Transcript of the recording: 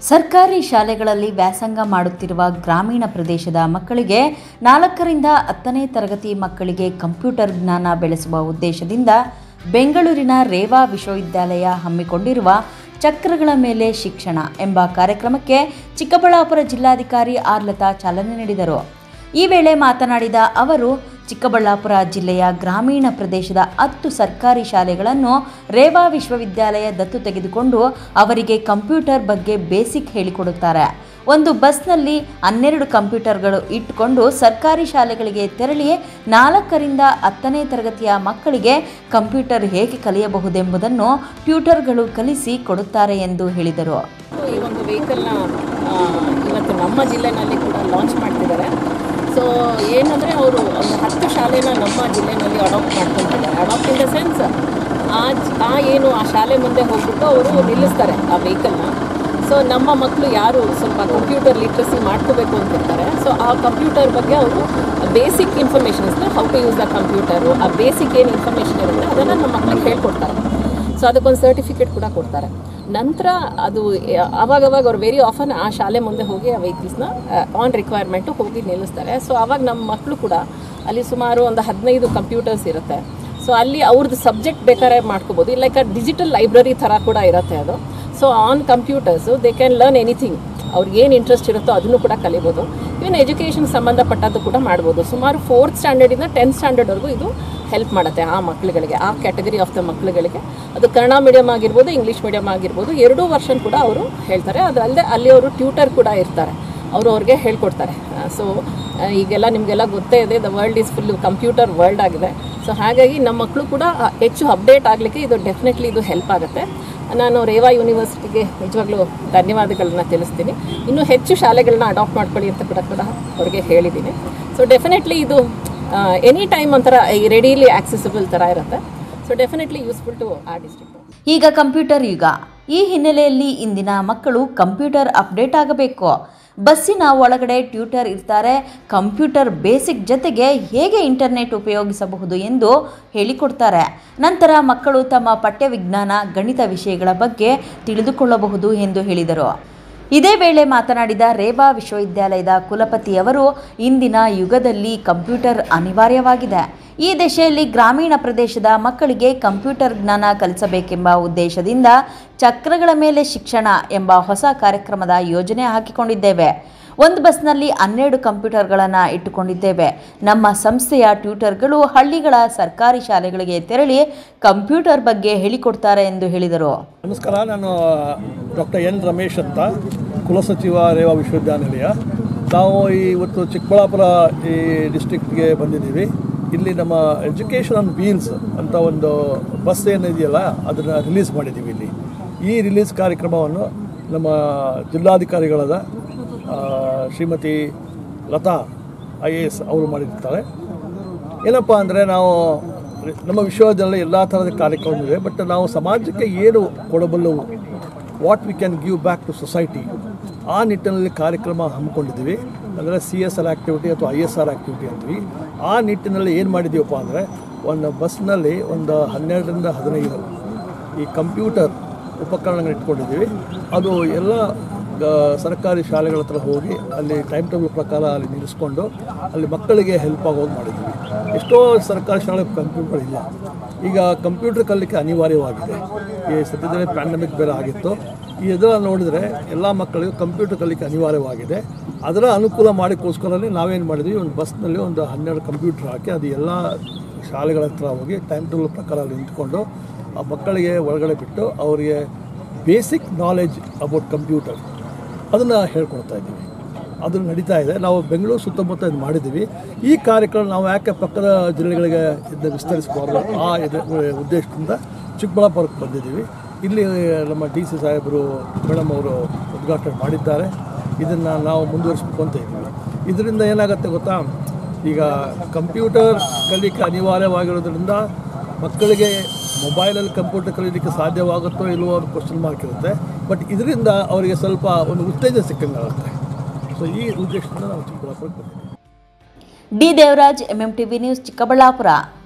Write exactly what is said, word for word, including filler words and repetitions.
ಸರ್ಕಾರಿ ಶಾಲೆಗಳಲ್ಲಿ ವ್ಯಾಸಂಗ ಮಾಡುತ್ತಿರುವ ಗ್ರಾಮೀಣ ಪ್ರದೇಶದ ಮಕ್ಕಳಿಗೆ ನಾಲ್ಕರಿಂದ ಹತ್ತನೇ ತರಗತಿ ಮಕ್ಕಳಿಗೆ ಕಂಪ್ಯೂಟರ್ ಜ್ಞಾನ ಬೆಳೆಸುವ ಉದ್ದೇಶದಿಂದ ಬೆಂಗಳೂರಿನ ರೇವಾ ವಿಶ್ವವಿದ್ಯಾಲಯ ಹಮ್ಮಿಕೊಂಡಿರುವ ಚಕ್ರಗಳ ಮೇಲೆ ಶಿಕ್ಷಣ ಎಂಬ ಕಾರ್ಯಕ್ರಮಕ್ಕೆ ಚಿಕ್ಕಬಳ್ಳಾಪುರ ಜಿಲ್ಲಾಧಿಕಾರಿ ಆರ್ ಲತಾ ಚಾಲನೆ ನೀಡಿದರು. ಈ ವೇಳೆ ಮಾತನಾಡಿದ ಅವರು, ಚಿಕ್ಕಬಳ್ಳಾಪುರ ಜಿಲ್ಲೆಯ ಗ್ರಾಮೀಣ ಪ್ರದೇಶದ ಹತ್ತು ಸರ್ಕಾರಿ ಶಾಲೆಗಳನ್ನು ರೇವಾ ವಿಶ್ವವಿದ್ಯಾಲಯ ದತ್ತು ತೆಗೆದುಕೊಂಡು ಅವರಿಗೆ ಕಂಪ್ಯೂಟರ್ ಬಗ್ಗೆ ಬೇಸಿಕ್ ಹೇಳಿಕೊಡುತ್ತಾರೆ. ಒಂದು ಬಸ್ನಲ್ಲಿ ಹನ್ನೆರಡು ಕಂಪ್ಯೂಟರ್ಗಳು ಇಟ್ಟುಕೊಂಡು ಸರ್ಕಾರಿ ಶಾಲೆಗಳಿಗೆ ತೆರಳಿ ನಾಲ್ಕರಿಂದ ಹತ್ತನೇ ತರಗತಿಯ ಮಕ್ಕಳಿಗೆ ಕಂಪ್ಯೂಟರ್ ಹೇಗೆ ಕಲಿಯಬಹುದೆಂಬುದನ್ನು ಟ್ಯೂಟರ್ಗಳು ಕಲಿಸಿ ಕೊಡುತ್ತಾರೆ ಎಂದು ಹೇಳಿದರು. ಈ ಒಂದು ವೆಹಿಕಲ್ನ ಇವತ್ತು ನಮ್ಮ ಜಿಲ್ಲೆನಲ್ಲಿ ಕೂಡ ಲಾಂಚ್ ಮಾಡ್ತಿದ್ದಾರೆ. ಸೊ ಏನಂದರೆ ಅವರು ಒಂದು ಹತ್ತು ಶಾಲೆನ ನಮ್ಮ ಜಿಲ್ಲೆಯಲ್ಲಿ ಅಡಾಪ್ಟ್ ಮಾಡ್ಕೊಳ್ತಿದ್ದಾರೆ. ಅಡಾಪ್ಟ್ ಇನ್ ದ ಸೆನ್ಸ್ ಆ ಆ ಏನು ಆ ಶಾಲೆ ಮುಂದೆ ಹೋಗ್ಬಿಟ್ಟು ಅವರು ನಿಲ್ಲಿಸ್ತಾರೆ ಆ ವೆಹಿಕಲ್ನ. ಸೊ ನಮ್ಮ ಮಕ್ಕಳು ಯಾರು ಸ್ವಲ್ಪ ಕಂಪ್ಯೂಟರ್ ಲಿಟ್ರಸಿ ಮಾಡ್ಕೋಬೇಕು ಅಂತಿರ್ತಾರೆ, ಸೊ ಆ ಕಂಪ್ಯೂಟರ್ ಬಗ್ಗೆ ಅವರು ಬೇಸಿಕ್ ಇನ್ಫಾರ್ಮೇಷನ್ಸ್ನ how to use the computer, ಆ ಬೇಸಿಕ್ ಏನು ಇನ್ಫಾರ್ಮೇಷನ್ ಇರುತ್ತೆ ಅದನ್ನು ನಮ್ಮ ಮಕ್ಕಳಿಗೆ ಹೇಳ್ಕೊಡ್ತಾರೆ. ಸೊ ಅದಕ್ಕೊಂದು ಸರ್ಟಿಫಿಕೇಟ್ ಕೂಡ ಕೊಡ್ತಾರೆ. ನಂತರ ಅದು ಆವಾಗವಾಗ ಅವ್ರು ವೆರಿ ಆಫನ್ ಆ ಶಾಲೆ ಮುಂದೆ ಹೋಗಿ ಆ ವೆಹಿಕಲ್ಸ್ನ ಆನ್ ರಿಕ್ವೈರ್ಮೆಂಟು ಹೋಗಿ ನಿಲ್ಲಿಸ್ತಾರೆ. ಸೊ ಆವಾಗ ನಮ್ಮ ಮಕ್ಕಳು ಕೂಡ ಅಲ್ಲಿ ಸುಮಾರು ಒಂದು ಹದಿನೈದು ಕಂಪ್ಯೂಟರ್ಸ್ ಇರುತ್ತೆ. ಸೊ ಅಲ್ಲಿ ಅವ್ರದ್ದು ಸಬ್ಜೆಕ್ಟ್ ಬೇಕಾದ್ರೆ ಮಾಡ್ಕೋಬೋದು, ಲೈಕ್ ಅ ಡಿಜಿಟಲ್ ಲೈಬ್ರರಿ ಥರ ಕೂಡ ಇರುತ್ತೆ ಅದು. So on computers they can learn anything, ಅವ್ರಿಗೆ ಏನು ಇಂಟ್ರೆಸ್ಟ್ ಇರುತ್ತೋ ಅದನ್ನು ಕೂಡ ಕಲಿಬೋದು. ಇವನ್ ಎಜುಕೇಷನ್ ಸಂಬಂಧಪಟ್ಟದ್ದು ಕೂಡ ಮಾಡ್ಬೋದು. ಸುಮಾರು ಫೋರ್ತ್ ಸ್ಟ್ಯಾಂಡರ್ಡಿಂದ ಟೆಂತ್ ಸ್ಟ್ಯಾಂಡರ್ಡ್ವರೆಗೂ ಇದು ಹೆಲ್ಪ್ ಮಾಡುತ್ತೆ ಆ ಮಕ್ಕಳುಗಳಿಗೆ, ಆ ಕ್ಯಾಟಗರಿ ಆಫ್ ದ ಮಕ್ಕಳುಗಳಿಗೆ. ಅದು ಕನ್ನಡ ಮೀಡಿಯಮ್ ಆಗಿರ್ಬೋದು, ಇಂಗ್ಲೀಷ್ ಮೀಡಿಯಮ್ ಆಗಿರ್ಬೋದು, ಎರಡೂ ವರ್ಷನ್ ಕೂಡ ಅವರು ಹೇಳ್ತಾರೆ. ಅದಲ್ಲದೆ ಅಲ್ಲಿ ಅವರು ಟ್ಯೂಟರ್ ಕೂಡ ಇರ್ತಾರೆ, ಅವರು ಅವ್ರಿಗೆ ಹೇಳ್ಕೊಡ್ತಾರೆ. ಸೊ ಈಗೆಲ್ಲ ನಿಮಗೆಲ್ಲ ಗೊತ್ತೇ ಇದೆ, the world is full computer world ಆಗಿದೆ. ಸೊ ಹಾಗಾಗಿ ನಮ್ಮ ಮಕ್ಕಳು ಕೂಡ ಹೆಚ್ಚು ಅಪ್ಡೇಟ್ ಆಗಲಿಕ್ಕೆ ಇದು ಡೆಫಿನೆಟ್ಲಿ ಇದು ಹೆಲ್ಪ್ ಆಗುತ್ತೆ. ನಾನು ರೇವಾ ಯೂನಿವರ್ಸಿಟಿಗೆ ನಿಜವಾಗ್ಲೂ ಧನ್ಯವಾದಗಳನ್ನ ತಿಳಿಸ್ತೀನಿ. ಇನ್ನೂ ಹೆಚ್ಚು ಶಾಲೆಗಳನ್ನ ಅಡಾಪ್ಟ್ ಮಾಡ್ಕೊಳ್ಳಿ ಅಂತ ಕೂಡ ಕೂಡ ಅವ್ರಿಗೆ ಹೇಳಿದ್ದೀನಿ. ಸೊ ಡೆಫಿನೆಟ್ಲಿ ಇದು ಎನಿ ಟೈಮ್ ಒಂಥರ ರೆಡಿಲಿ ಆಕ್ಸೆಸಿಬಲ್ ಥರ ಇರುತ್ತೆ. ಸೊ ಡೆಫಿನೆಟ್ಲಿ ಯೂಸ್ಫುಲ್ ಟು ಆ ಡಿಸ್ಟ್ರಿಕ್ಟ್. ಈಗ ಕಂಪ್ಯೂಟರ್ ಯುಗ. ಈ ಹಿನ್ನೆಲೆಯಲ್ಲಿ ಇಂದಿನ ಮಕ್ಕಳು ಕಂಪ್ಯೂಟರ್ ಅಪ್ಡೇಟ್ ಆಗಬೇಕು. ಬಸ್ಸಿನ ಒಳಗಡೆ ಟ್ಯೂಟರ್ ಇರ್ತಾರೆ. ಕಂಪ್ಯೂಟರ್ ಬೇಸಿಕ್ ಜೊತೆಗೆ ಹೇಗೆ ಇಂಟರ್ನೆಟ್ ಉಪಯೋಗಿಸಬಹುದು ಎಂದು ಹೇಳಿಕೊಡ್ತಾರೆ. ನಂತರ ಮಕ್ಕಳು ತಮ್ಮ ಪಠ್ಯವಿಜ್ಞಾನ, ಗಣಿತ ವಿಷಯಗಳ ಬಗ್ಗೆ ತಿಳಿದುಕೊಳ್ಳಬಹುದು ಎಂದು ಹೇಳಿದರು. ಇದೇ ವೇಳೆ ಮಾತನಾಡಿದ ರೇವಾ ವಿಶ್ವವಿದ್ಯಾಲಯದ ಕುಲಪತಿಯವರು, ಇಂದಿನ ಯುಗದಲ್ಲಿ ಕಂಪ್ಯೂಟರ್ ಅನಿವಾರ್ಯವಾಗಿದೆ. ಈ ದಿಶೆಯಲ್ಲಿ ಗ್ರಾಮೀಣ ಪ್ರದೇಶದ ಮಕ್ಕಳಿಗೆ ಕಂಪ್ಯೂಟರ್ ಜ್ಞಾನ ಕಲಿಸಬೇಕೆಂಬ ಉದ್ದೇಶದಿಂದ ಚಕ್ರಗಳ ಮೇಲೆ ಶಿಕ್ಷಣ ಎಂಬ ಹೊಸ ಕಾರ್ಯಕ್ರಮದ ಯೋಜನೆ ಹಾಕಿಕೊಂಡಿದ್ದೇವೆ. ಒಂದು ಬಸ್ನಲ್ಲಿ ಹನ್ನೆರಡು ಕಂಪ್ಯೂಟರ್ಗಳನ್ನು ಇಟ್ಟುಕೊಂಡಿದ್ದೇವೆ. ನಮ್ಮ ಸಂಸ್ಥೆಯ ಟ್ಯೂಟರ್ಗಳು ಹಳ್ಳಿಗಳ ಸರ್ಕಾರಿ ಶಾಲೆಗಳಿಗೆ ತೆರಳಿ ಕಂಪ್ಯೂಟರ್ ಬಗ್ಗೆ ಹೇಳಿಕೊಡ್ತಾರೆ ಎಂದು ಹೇಳಿದರು. ನಮಸ್ಕಾರ, ನಾನು ಡಾಕ್ಟರ್ ಎನ್ ರಮೇಶ್ ಅಂತ, ಕುಲಸಚಿವ ರೇವಾ ವಿಶ್ವವಿದ್ಯಾನಿಲಯ. ನಾವು ಇವತ್ತು ಚಿಕ್ಕಬಳ್ಳಾಪುರ ಈ ಡಿಸ್ಟ್ರಿಕ್ಟ್ಗೆ ಬಂದಿದ್ದೀವಿ. ಇಲ್ಲಿ ನಮ್ಮ ಎಜುಕೇಷನ್ ಆನ್ ವೀಲ್ಸ್ ಅಂತ ಒಂದು ಬಸ್ ಏನಿದೆಯಲ್ಲ ಅದನ್ನು ರಿಲೀಸ್ ಮಾಡಿದ್ದೀವಿ. ಇಲ್ಲಿ ಈ ರಿಲೀಸ್ ಕಾರ್ಯಕ್ರಮವನ್ನು ನಮ್ಮ ಜಿಲ್ಲಾಧಿಕಾರಿಗಳಾದ Shrimati Latha I A S ಅವರು ಮಾಡಿರ್ತಾರೆ. ಏನಪ್ಪ ಅಂದರೆ, ನಾವು ನಮ್ಮ ವಿಶ್ವವಿದ್ಯಾಲಯ ಎಲ್ಲ ಥರದ ಕಾರ್ಯಕ್ರಮವಿದೆ, ಬಟ್ ನಾವು ಸಮಾಜಕ್ಕೆ ಏನು ಕೊಡಬಲ್ಲವು, what we can give back to society, ಆ ನಿಟ್ಟಿನಲ್ಲಿ ಕಾರ್ಯಕ್ರಮ ಹಮ್ಮಿಕೊಂಡಿದ್ದೀವಿ. ಅಂದರೆ ಸಿ ಎಸ್ ಆರ್ ಆ್ಯಕ್ಟಿವಿಟಿ ಅಥವಾ ಐ ಎಸ್ ಆರ್ ಆ್ಯಕ್ಟಿವಿಟಿ ಅಂತೀವಿ. ಆ ನಿಟ್ಟಿನಲ್ಲಿ ಏನು ಮಾಡಿದ್ದೀವಪ್ಪ ಅಂದರೆ, ಒಂದು ಬಸ್ನಲ್ಲಿ ಒಂದು ಹನ್ನೆರಡರಿಂದ ಹದಿನೈದು ಈ ಕಂಪ್ಯೂಟರ್ ಉಪಕರಣಗಳು ಇಟ್ಕೊಂಡಿದ್ದೀವಿ. ಅದು ಎಲ್ಲ ಸರ್ಕಾರಿ ಶಾಲೆಗಳ ಹತ್ರ ಹೋಗಿ ಅಲ್ಲಿ ಟೈಮ್ ಟೇಬಲ್ ಪ್ರಕಾರ ಅಲ್ಲಿ ನಿಲ್ಲಿಸ್ಕೊಂಡು ಅಲ್ಲಿ ಮಕ್ಕಳಿಗೆ ಹೆಲ್ಪ್ ಆಗೋದು ಮಾಡಿದ್ದೀವಿ. ಎಷ್ಟೋ ಸರ್ಕಾರಿ ಶಾಲೆ ಕಂಪ್ಯೂಟರ್ ಇಲ್ಲ. ಈಗ ಕಂಪ್ಯೂಟರ್ ಕಲಿಕೆ ಅನಿವಾರ್ಯವಾಗಿದೆ. ಈ ಸದ್ಯದಲ್ಲೇ ಪ್ಯಾಂಡಮಿಕ್ ಬೇರೆ ಆಗಿತ್ತು. ಈ ಇದರ ನೋಡಿದರೆ ಎಲ್ಲ ಮಕ್ಕಳಿಗೂ ಕಂಪ್ಯೂಟರ್ ಕಲಿಕೆ ಅನಿವಾರ್ಯವಾಗಿದೆ. ಅದರ ಅನುಕೂಲ ಮಾಡಿಕೋಸ್ಕರನೇ ನಾವೇನು ಮಾಡಿದ್ವಿ, ಒಂದು ಬಸ್ನಲ್ಲಿ ಒಂದು ಹನ್ನೆರಡು ಕಂಪ್ಯೂಟರ್ ಹಾಕಿ ಅದು ಎಲ್ಲ ಶಾಲೆಗಳ ಹತ್ರ ಹೋಗಿ ಟೈಮ್ ಟೇಬಲ್ ಪ್ರಕಾರ ಅಲ್ಲಿ ನಿಂತ್ಕೊಂಡು ಆ ಮಕ್ಕಳಿಗೆ ಒಳಗಡೆ ಬಿಟ್ಟು ಅವರಿಗೆ ಬೇಸಿಕ್ ನಾಲೆಜ್ ಅಬೌಟ್ ಕಂಪ್ಯೂಟರ್ ಅದನ್ನು ಹೇಳ್ಕೊಡ್ತಾ ಇದ್ದೀವಿ. ಅದು ನಡೀತಾ ಇದೆ. ನಾವು ಬೆಂಗಳೂರು ಸುತ್ತಮುತ್ತ ಇದು ಮಾಡಿದ್ದೀವಿ. ಈ ಕಾರ್ಯಕ್ರಮ ನಾವು ಯಾಕೆ ಪಕ್ಕದ ಜಿಲ್ಲೆಗಳಿಗೆ ಇದನ್ನು ವಿಸ್ತರಿಸಬಾರ್ದು, ಆ ಇದು ಉದ್ದೇಶದಿಂದ ಚಿಕ್ಕಬಳ್ಳಾಪುರಕ್ಕೆ ಬಂದಿದ್ದೀವಿ. ಇಲ್ಲಿ ನಮ್ಮ ಡಿ ಸಿ ಸಾಹೇಬರು ಮೇಡಮ್ ಅವರು ಉದ್ಘಾಟನೆ ಮಾಡಿದ್ದಾರೆ. ಇದನ್ನು ನಾವು ಮುಂದುವರಿಸಬೇಕು ಅಂತ ಇದ್ದೀವಿ. ಇದರಿಂದ ಏನಾಗುತ್ತೆ ಗೊತ್ತಾ, ಈಗ ಕಂಪ್ಯೂಟರ್ ಕಲಿಕೆ ಅನಿವಾರ್ಯವಾಗಿರೋದ್ರಿಂದ ಮಕ್ಕಳಿಗೆ ಮೊಬೈಲಲ್ಲಿ ಕಂಪ್ಯೂಟರ್ ಕಲೀಲಿಕ್ಕೆ ಸಾಧ್ಯವಾಗುತ್ತೋ ಇಲ್ಲವೋ ಅನ್ನೋ ಕ್ವಶನ್ ಮಾರ್ಕ್ ಇರುತ್ತೆ. ಬಟ್ ಇದರಿಂದ ಅವರಿಗೆ ಸ್ವಲ್ಪ ಒಂದು ಉತ್ತೇಜನ ಸಿಕ್ಕಂಗಾಗುತ್ತೆ. ಸೊ ಈ ಉದ್ದೇಶದಿಂದ ನಾವು ಚಿಕ್ಕಬಳ್ಳಾಪುರಕ್ಕೆ ಬಂದಿದ್ದೀವಿ. D Devaraj, M M T V news, Chikkaballapur.